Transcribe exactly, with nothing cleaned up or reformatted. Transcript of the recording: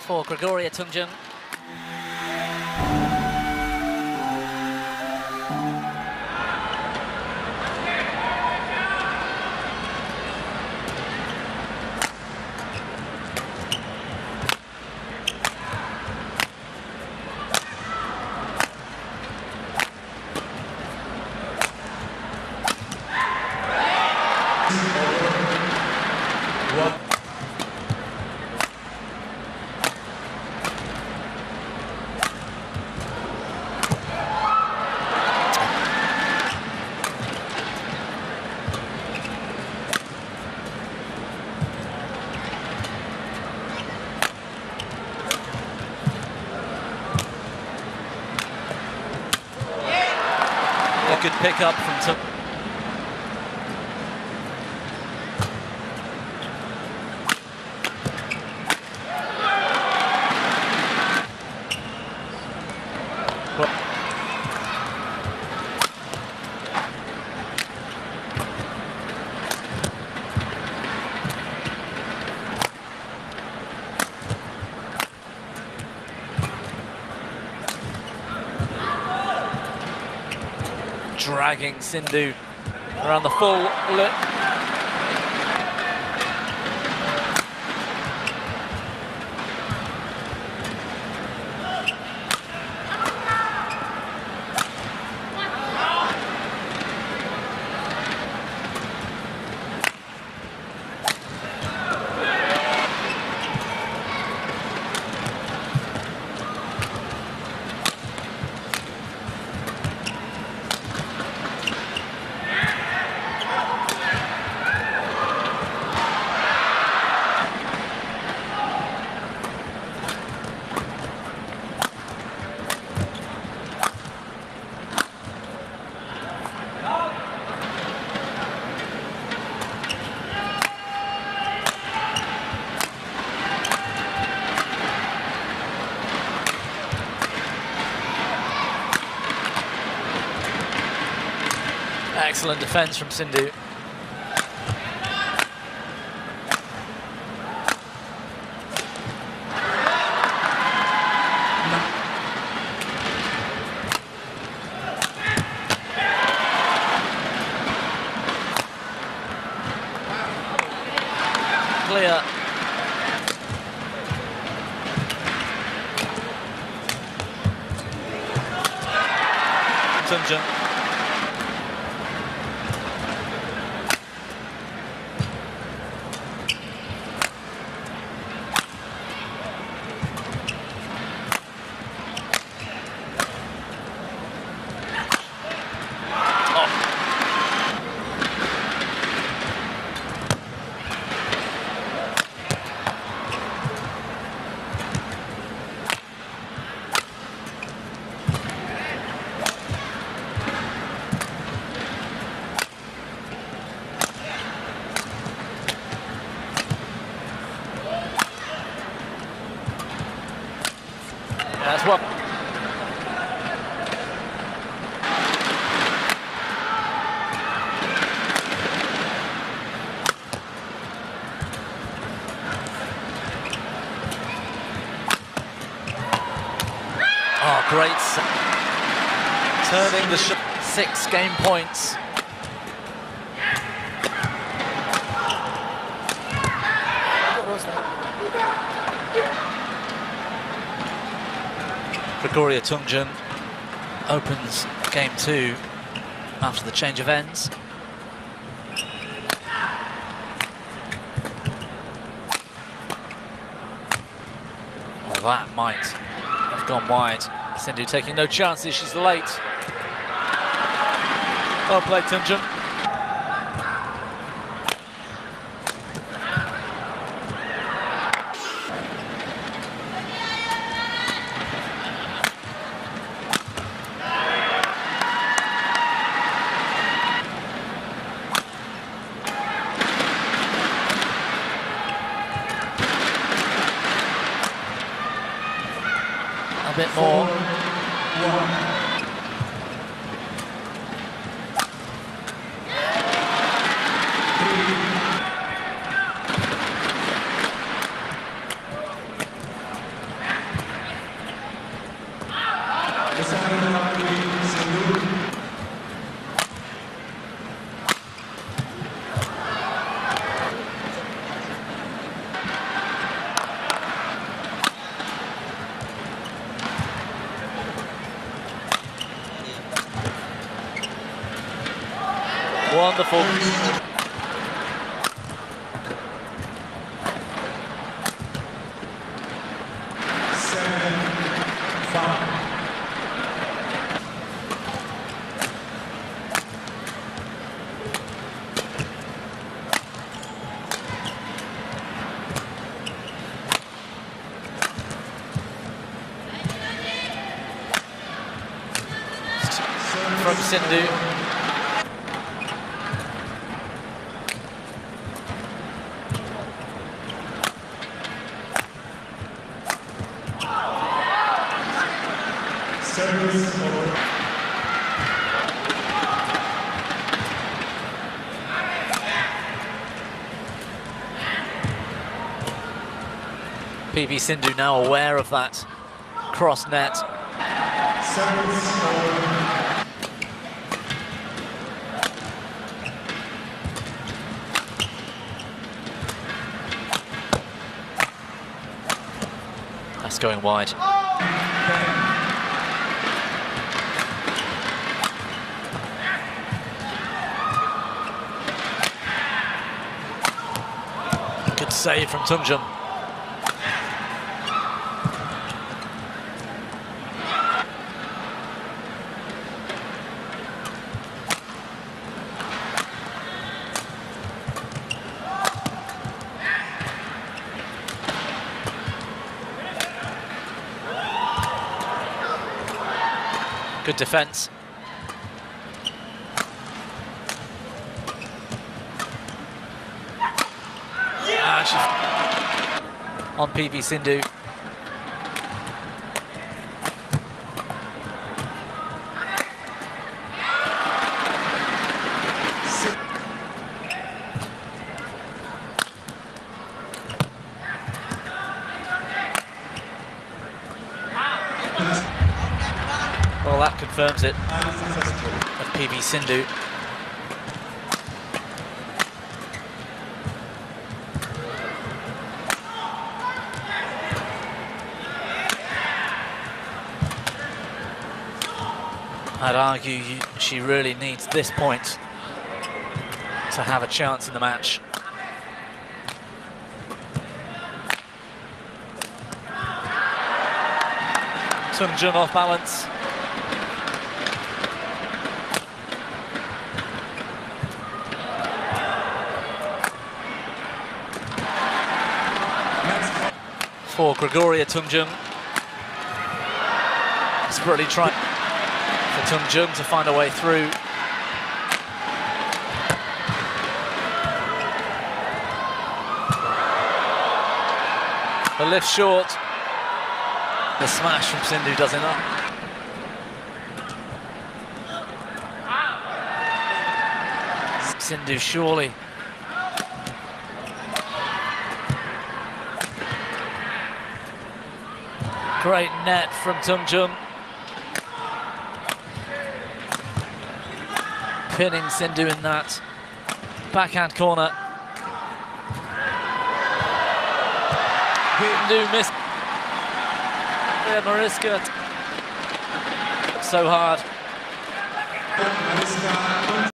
for Gregoria Tungjung. A good pick-up from Tung. Dragging Sindhu around the full lip. Excellent defense from Sindhu. Clear. Tungjung. That's what. Oh, great. Turning the shot. Six game points. Gregoria Tungjung opens game two after the change of ends. Well, that might have gone wide. Sindhu taking no chances, she's late. Well played, Tungjung. A bit more. Wonderful. Seven, five. From Sindhu. Service over. P V Sindhu now aware of that cross net. Service over. That's going wide. Good save from Tungjung. Good defence. Ah, on P V Sindhu. Well, that confirms it of P V Sindhu. I'd argue you, she really needs this point to have a chance in the match. Tungjung off balance. For Gregoria Tungjung. Desperately trying for Tungjung to find a way through. The lift short. The smash from Sindhu does enough. Sindhu surely. Great net from Tungjung. Pinning Sindhu in that backhand corner. Sindhu missed. Yeah, Mariska. So hard.